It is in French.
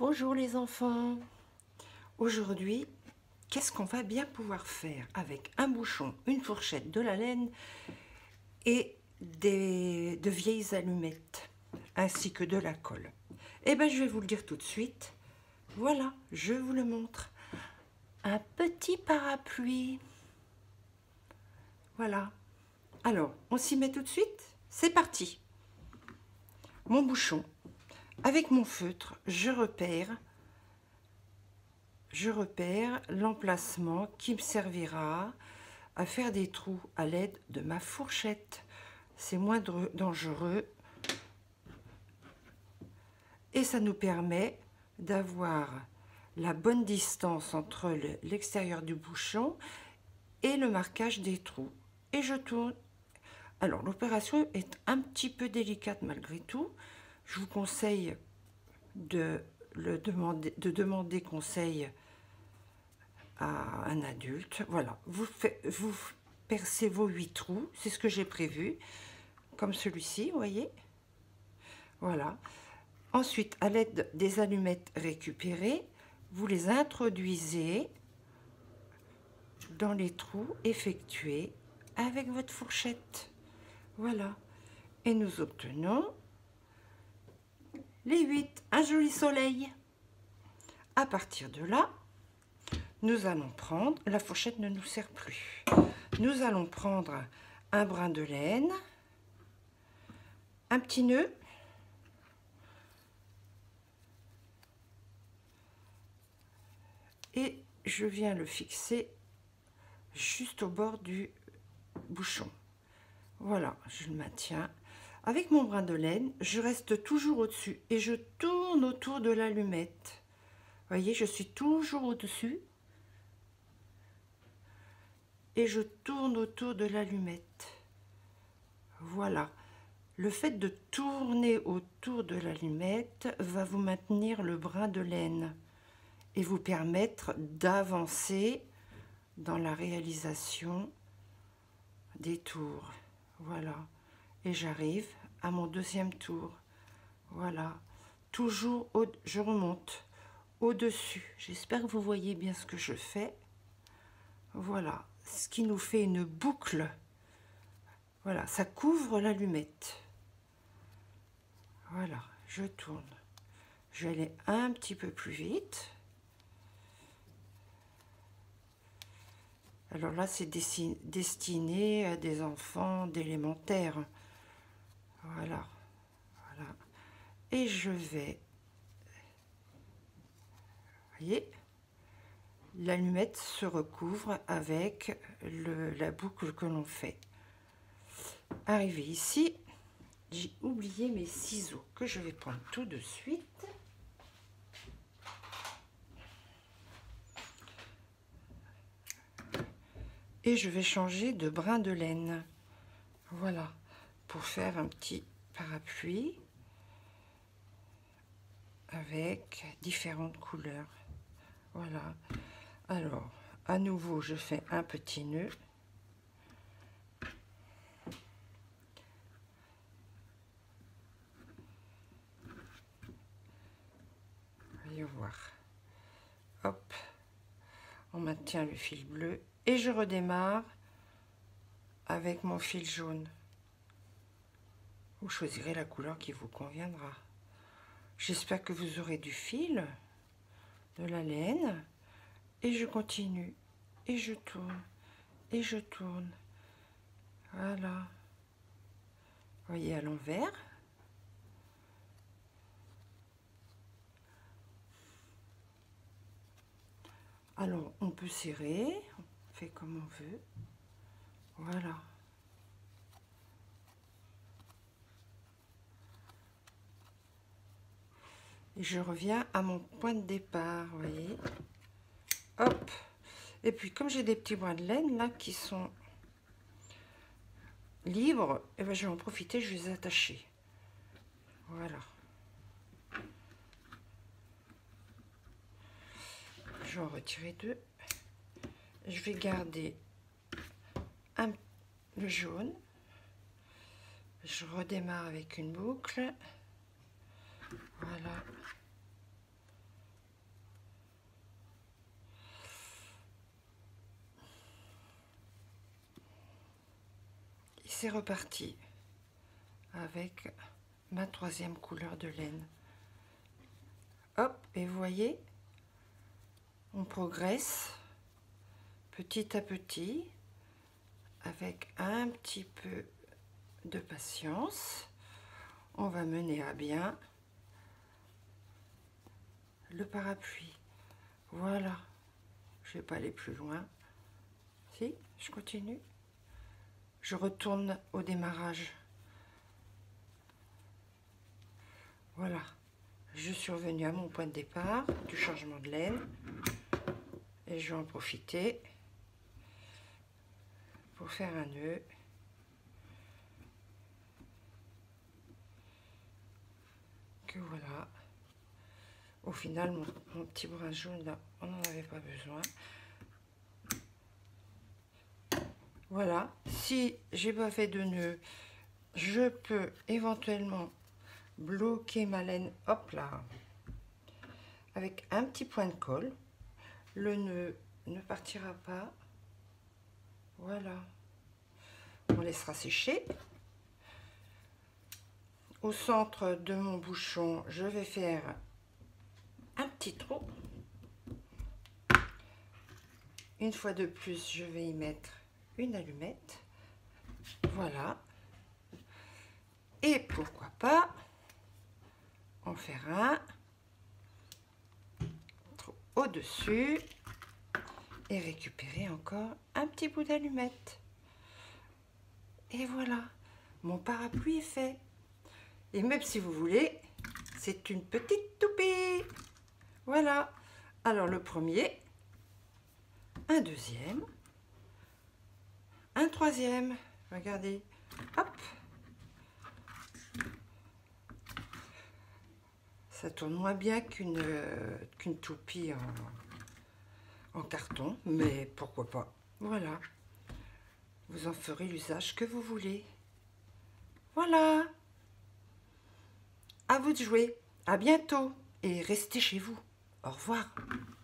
Bonjour les enfants. Aujourd'hui, qu'est-ce qu'on va bien pouvoir faire avec un bouchon, une fourchette, de la laine et de vieilles allumettes, ainsi que de la colle? Eh bien, je vais vous le dire tout de suite. Voilà, je vous le montre. Un petit parapluie. Voilà. Alors, on s'y met tout de suite? C'est parti. Mon bouchon. Avec mon feutre, je repère l'emplacement qui me servira à faire des trous à l'aide de ma fourchette. C'est moins dangereux et ça nous permet d'avoir la bonne distance entre l'extérieur du bouchon et le marquage des trous. Et je tourne. Alors l'opération est un petit peu délicate malgré tout. Je vous conseille de demander conseil à un adulte. Voilà, vous percez vos 8 trous, c'est ce que j'ai prévu, comme celui-ci, vous voyez. Voilà. Ensuite, à l'aide des allumettes récupérées, vous les introduisez dans les trous effectués avec votre fourchette. Voilà. Et nous obtenons les 8, un joli soleil. À partir de là, nous allons prendre, la fourchette ne nous sert plus, nous allons prendre un brin de laine, un petit nœud, et je viens le fixer juste au bord du bouchon. Voilà, je le maintiens. Avec mon brin de laine, je reste toujours au-dessus et je tourne autour de l'allumette. Vous voyez, je suis toujours au-dessus et je tourne autour de l'allumette. Voilà. Le fait de tourner autour de l'allumette va vous maintenir le brin de laine et vous permettre d'avancer dans la réalisation des tours. Voilà. Et j'arrive à mon deuxième tour. Voilà. Toujours, je remonte au-dessus. J'espère que vous voyez bien ce que je fais. Voilà. Ce qui nous fait une boucle. Voilà. Ça couvre l'allumette. Voilà. Je tourne. Je vais aller un petit peu plus vite. Alors là, c'est destiné à des enfants d'élémentaire. Voilà. Voilà. Et je vais... Vous voyez, l'allumette se recouvre avec la boucle que l'on fait. Arrivé ici, j'ai oublié mes ciseaux que je vais prendre tout de suite. Et je vais changer de brin de laine. Voilà, pour faire un petit parapluie avec différentes couleurs. Voilà. Alors, à nouveau, je fais un petit nœud. Voyons voir. Hop. On maintient le fil bleu et je redémarre avec mon fil jaune. Vous choisirez la couleur qui vous conviendra. J'espère que vous aurez du fil, de la laine, et je continue, et je tourne, et je tourne. Voilà. Vous voyez à l'envers. Alors, on peut serrer, on fait comme on veut. Voilà. Et je reviens à mon point de départ, vous voyez. Hop. Et puis, comme j'ai des petits brins de laine, là, qui sont libres, et ben, je vais en profiter, je vais les attacher. Voilà. Je vais en retirer deux. Je vais garder le jaune. Je redémarre avec une boucle. Voilà. c'est reparti avec ma troisième couleur de laine. Hop, et vous voyez, on progresse petit à petit avec un petit peu de patience. On va mener à bien le parapluie. Voilà, je vais pas aller plus loin. Si, je continue. Je retourne au démarrage. Voilà, je suis revenue à mon point de départ du changement de laine et je vais en profiter pour faire un nœud. Que voilà. Au final, mon petit brin jaune là, on n'en avait pas besoin. Voilà, si j'ai pas fait de nœud, je peux éventuellement bloquer ma laine, hop là, avec un petit point de colle. Le nœud ne partira pas. Voilà, on laissera sécher. Au centre de mon bouchon, je vais faire un petit trou. Une fois de plus, je vais y mettre une allumette. Voilà. Et pourquoi pas en faire un trou au-dessus et récupérer encore un petit bout d'allumette. Et voilà, mon parapluie est fait. Et même si vous voulez, c'est une petite toupie. Voilà. Alors le premier, un deuxième, un troisième. Regardez, hop. Ça tourne moins bien qu'une toupie en carton, mais pourquoi pas. Voilà. Vous en ferez l'usage que vous voulez. Voilà. À vous de jouer. À bientôt et restez chez vous. Au revoir.